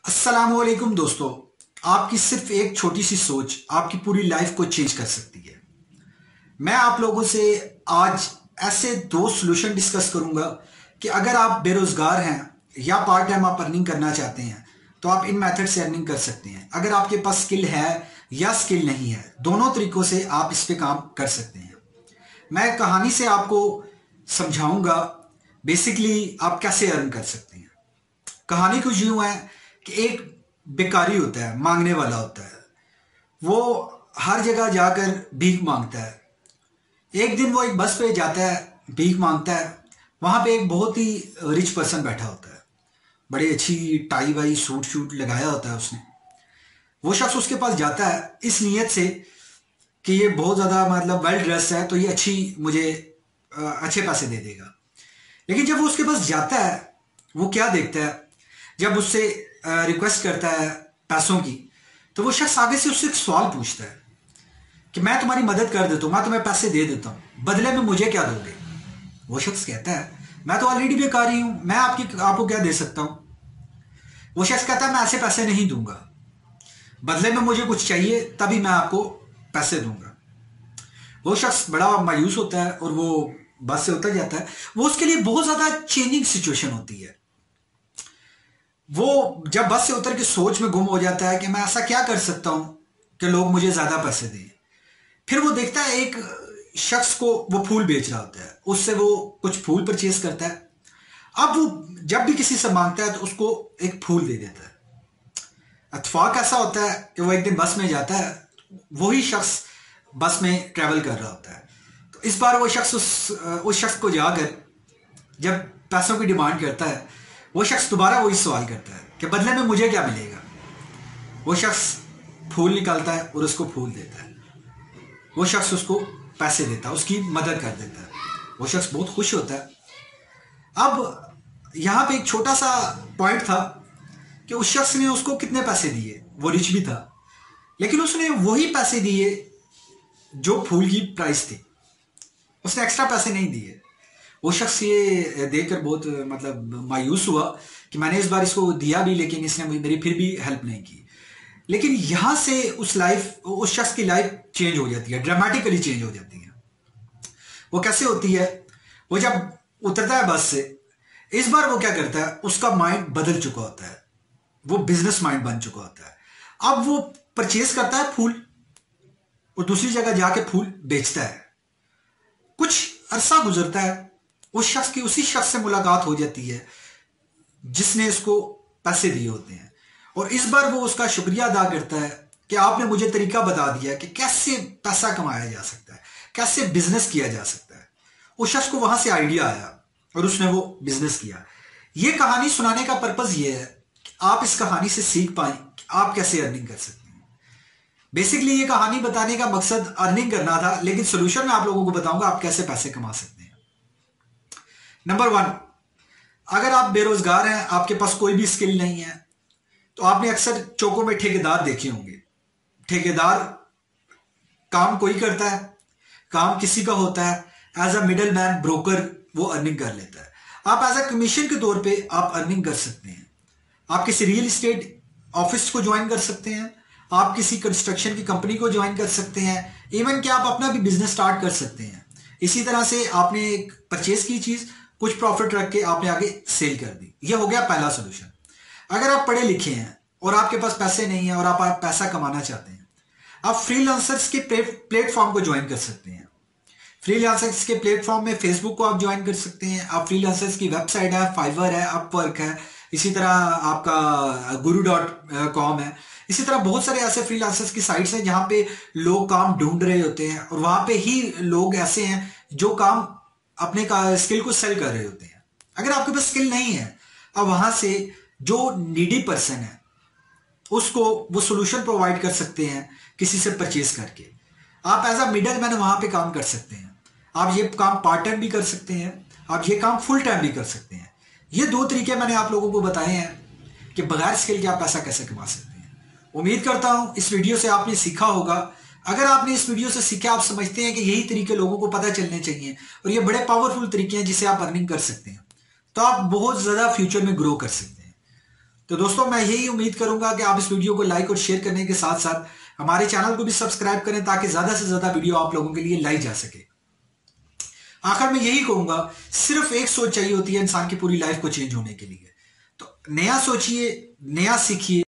السلام علیکم دوستو، آپ کی صرف ایک چھوٹی سی سوچ آپ کی پوری لائف کو چینج کر سکتی ہے۔ میں آپ لوگوں سے آج ایسے دو سلوشن ڈسکس کروں گا کہ اگر آپ بے روزگار ہیں یا پارٹ ٹائم آپ ارننگ کرنا چاہتے ہیں تو آپ ان میتھڈ سے ارننگ کر سکتے ہیں۔ اگر آپ کے پاس سکل ہے یا سکل نہیں ہے، دونوں طریقوں سے آپ اس پہ کام کر سکتے ہیں۔ میں کہانی سے آپ کو سمجھاؤں گا بیسکلی آپ کیسے ارن کر سکتے ہیں۔ کہانی کچھ یوں ہے کہ ایک بیکاری ہوتا ہے، مانگنے والا ہوتا ہے، وہ ہر جگہ جا کر بھیک مانگتا ہے۔ ایک دن وہ ایک بس پہ جاتا ہے، بھیک مانگتا ہے، وہاں پہ ایک بہت ہی رچ پرسن بیٹھا ہوتا ہے، بڑی اچھی ٹائی وائی سوٹ شوٹ لگایا ہوتا ہے اس نے۔ وہ شخص اس کے پاس جاتا ہے اس نیت سے کہ یہ بہت زیادہ ویل ڈریس ہے تو یہ مجھے اچھے پیسے دے دے گا۔ لیکن جب وہ اس کے پاس جاتا ہے، وہ کیا دیکھتا ہے، جب اس سے ریکویسٹ کرتا ہے پیسوں کی، تو وہ شخص آگے سے اس سے ایک سوال پوچھتا ہے کہ میں تمہاری مدد کر دیتا ہوں، میں تمہیں پیسے دے دیتا ہوں، بدلے میں مجھے کیا دو گے؟ وہ شخص کہتا ہے میں تو آلریڈی بیکاری ہوں، میں آپ کو کیا دے سکتا ہوں؟ وہ شخص کہتا ہے میں ایسے پیسے نہیں دوں گا، بدلے میں مجھے کچھ چاہیے تبھی میں آپ کو پیسے دوں گا۔ وہ شخص بڑا مایوس ہوتا ہے اور وہ بس سے اتر جاتا ہے۔ وہ اس کے لیے بہت زیادہ چینجنگ سچویشن ہوتی ہے۔ وہ جب بس سے اتر کے سوچ میں گم ہو جاتا ہے کہ میں ایسا کیا کر سکتا ہوں کہ لوگ مجھے زیادہ پیسے دیں۔ پھر وہ دیکھتا ہے ایک شخص کو وہ پھول بیچ رہا ہوتا ہے، اس سے وہ کچھ پھول پرچیز کرتا ہے۔ اب وہ جب بھی کسی سے مانگتا ہے تو اس کو ایک پھول دے دیتا ہے۔ اتفاق ایسا ہوتا ہے کہ وہ ایک دن بس میں جاتا ہے، وہی شخص بس میں ٹریول کر رہا ہوتا ہے۔ تو اس بار وہ شخص اس شخص کو جا کر جب پیسوں کی ڈیمانڈ کرتا ہے، وہ شخص دوبارہ وہی سوال کرتا ہے کہ بدلے میں مجھے کیا ملے گا؟ وہ شخص پھول نکالتا ہے اور اس کو پھول دیتا ہے۔ وہ شخص اس کو پیسے دیتا ہے، اس کی مدد کر دیتا ہے۔ وہ شخص بہت خوش ہوتا ہے۔ اب یہاں پہ ایک چھوٹا سا پوائنٹ تھا کہ اس شخص نے اس کو کتنے پیسے دیے، وہ رچ بھی تھا، لیکن اس نے وہی پیسے دیے جو پھول کی پرائس تھی، اس نے ایکسٹرا پیسے نہیں دیے۔ وہ شخص یہ دیکھ کر بہت مایوس ہوا کہ میں نے اس بار اس کو دیا بھی لیکن اس نے میری پھر بھی ہیلپ نہیں کی۔ لیکن یہاں سے اس شخص کی لائف چینج ہو جاتی ہے، ڈرامیٹیکلی چینج ہو جاتی ہے۔ وہ کیسے ہوتی ہے؟ وہ جب اترتا ہے بس سے، اس بار وہ کیا کرتا ہے، اس کا مائنڈ بدل چکا ہوتا ہے، وہ بزنس مائنڈ بن چکا ہوتا ہے۔ اب وہ پرچیز کرتا ہے پھول اور دوسری جگہ جا کے پھول بیچتا ہے۔ کچھ عرصہ گزرتا ہے، اسی شخص سے ملاقات ہو جاتی ہے جس نے اس کو پیسے دیے ہوتے ہیں، اور اس بار وہ اس کا شکریہ ادا کرتا ہے کہ آپ نے مجھے طریقہ بتا دیا کہ کیسے پیسہ کمایا جا سکتا ہے، کیسے بزنس کیا جا سکتا ہے۔ اس شخص کو وہاں سے آئیڈیا آیا اور اس نے وہ بزنس کیا۔ یہ کہانی سنانے کا پرپز یہ ہے کہ آپ اس کہانی سے سیکھ پائیں کہ آپ کیسے ارننگ کر سکتے ہیں۔ بیسکلی یہ کہانی بتانے کا مقصد ارننگ کرنا تھا، لیکن سولوشن میں آپ لوگوں کو بتاؤں گا آپ کیسے پیسے کما سکتے ہیں۔ نمبر 1، اگر آپ بے روزگار ہیں، آپ کے پاس کوئی بھی سکل نہیں ہے، تو آپ نے اکثر چوکوں میں ٹھیکیدار دیکھے ہوں گے۔ ٹھیکیدار کام کوئی کرتا ہے، کام کسی کا ہوتا ہے، as a middle man broker وہ ارننگ کر لیتا ہے۔ آپ ایز اے کمیشن کے طور پہ آپ ارننگ کر سکتے ہیں۔ آپ کسی ریئل اسٹیٹ آفس کو جوائن کر سکتے ہیں، آپ کسی کنسٹرکشن کی کمپنی کو جوائن کر سکتے ہیں، ایون کہ آپ اپنا بھی بزنس سٹارٹ کر سکتے ہیں۔ اسی طرح سے آپ نے ایک پرچیز کی چیز، کچھ پروفٹ رکھ کے آپ نے آگے سیل کر دی۔ یہ ہو گیا پہلا سولوشن۔ اگر آپ پڑھے لکھے ہیں اور آپ کے پاس پیسے نہیں ہیں اور آپ پیسہ کمانا چاہتے ہیں، آپ فری لانسرز کے پلیٹ فارم کو جوائن کر سکتے ہیں۔ فری لانسرز کے پلیٹ فارم میں فیس بک کو آپ جوائن کر سکتے ہیں۔ آپ فری لانسرز کی ویب سائٹ ہے، فائیور ہے، اپ ورک ہے، اسی طرح آپ کا guru.com ہے۔ اسی طرح بہت سارے ایسے فری لانسرز کی سائٹس ہیں جہاں پہ لوگ کام ڈھونڈ رہے ہوتے ہیں، اور وہاں پہ ہی لوگ ایسے ہیں جو کام اپنے اسکل کو سیل کر رہے ہوتے ہیں۔ اگر آپ کے پاس اسکل نہیں ہے، اب وہاں سے جو نیڈی پرسن ہے اس کو وہ سولوشن پرووائڈ کر سکتے ہیں کسی سے پرچیز کر کے۔ آپ ایز اے مڈل مین وہاں پہ کام کر سکتے ہیں۔ آپ یہ کام پارٹ ٹائم بھی کر سکتے ہیں، آپ یہ کام فل ٹائم بھی کر سکتے ہیں۔ یہ دو طریقے میں نے آپ لوگوں کو بتائے ہیں کہ بغیر اسکل کے آپ پیسہ کیسے کما سکتے ہیں۔ امید کرتا ہوں اس ویڈیو سے آپ نے سیکھا ہوگا۔ اگر آپ نے اس ویڈیو سے سیکھا، آپ سمجھتے ہیں کہ یہی طریقے لوگوں کو پتہ چلنے چاہیے اور یہ بڑے پاورفل طریقے ہیں جس سے آپ ارننگ کر سکتے ہیں، تو آپ بہت زیادہ فیوچر میں گرو کر سکتے ہیں۔ تو دوستوں میں یہی امید کروں گا کہ آپ اس ویڈیو کو لائک اور شیئر کرنے کے ساتھ ساتھ ہمارے چینل کو بھی سبسکرائب کریں تاکہ زیادہ سے زیادہ ویڈیو آپ لوگوں کے لیے لائی جا سکے۔ آخر میں یہی کہوں گا، صرف ایک سوچ چاہیے ہوتی ہے انسان کی پوری لائف کو چینج ہونے کے لیے۔ تو نیا سوچئے، نیا سیکھیے،